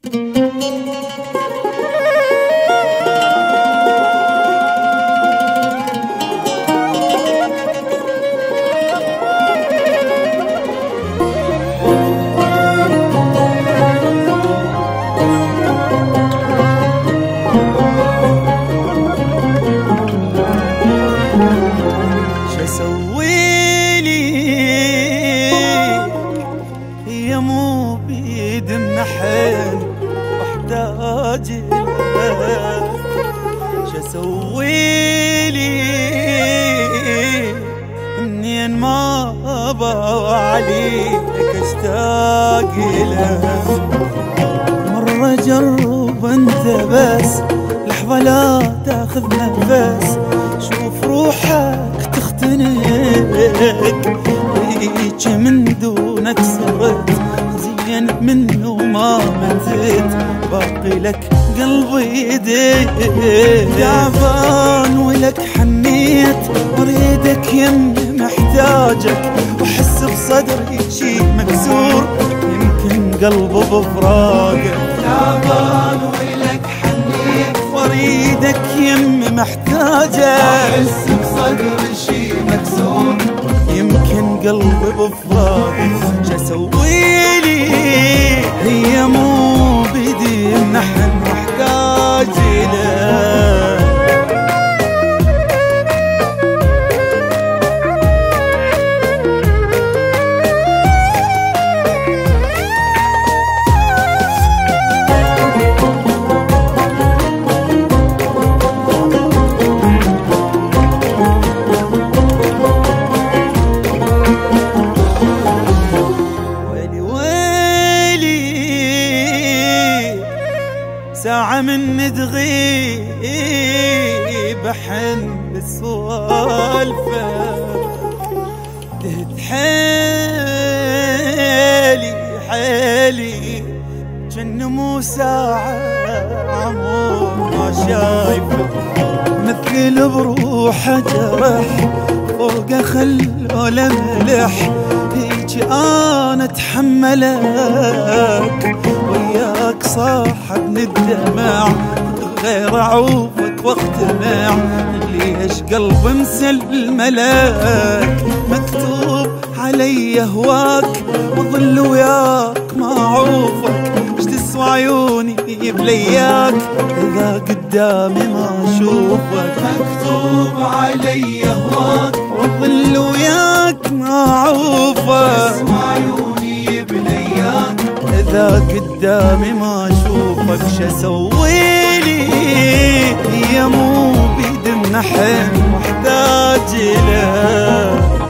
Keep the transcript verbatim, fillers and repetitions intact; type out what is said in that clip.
شسويلي هي مو بيد النحل واحتاج لك. شسويلي منين ما ابغى عليك اشتاق لك. مرة جرب انت بس لحظة لا تاخذ نفس، شوف روحك تختنق هيك من دونك صرت زين منه ما متت، باقي لك قلبي يديك تعبان ولك حنيت، اريدك يمي محتاجك واحس بصدري شي مكسور يمكن قلبه بفراقك. تعبان ولك حنيت واريدك يمي محتاجك واحس بصدري شي مكسور يمكن قلبي بفراقك. شسويلي هي مو بيدي النحن محتاج لك. ساعة من تغيب أحن بالسوالفة، تهد حيلي حيلي جن مو ساعة عمر ما شايفة، مثل بروحه جرح فوق خلوله ملح، هيج أنا أتحملك وياك صاحب الدمع غير أعوفك واقتنع. ليش قلب مسلم لك مكتوب علي هواك وظل وياك ما أعوفك، ايش تسوى عيوني بلياك إذا قدامي ما أشوفك. مكتوب علي هواك وظل وياك ما أعوفك، تسوى عيوني بلياك إذا قدامي ما أشوفك. شسويلي هي مو بيد النحن محتاج لك.